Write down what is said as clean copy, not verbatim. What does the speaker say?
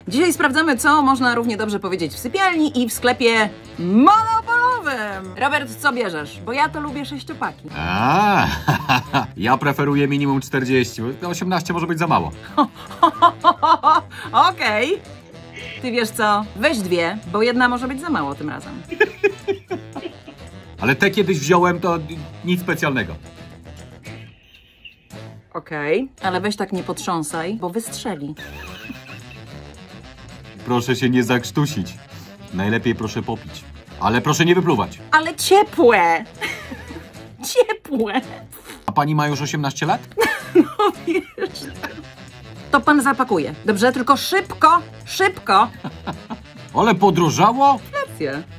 Dzisiaj sprawdzamy, co można równie dobrze powiedzieć w sypialni i w sklepie monopolowym. Robert, co bierzesz? Bo ja to lubię 6-paki. Ja preferuję minimum 40, bo 18 może być za mało. Okej. Ty wiesz co? Weź 2, bo jedna może być za mało tym razem. Ale te kiedyś wziąłem, to nic specjalnego. Okej. Ale weź tak nie potrząsaj, bo wystrzeli. Proszę się nie zakrztusić. Najlepiej proszę popić. Ale proszę nie wypluwać. Ale ciepłe! Ciepłe! A pani ma już 18 lat? No wiesz... To pan zapakuje. Dobrze? Tylko szybko! Szybko! Ale podrożało? Rację.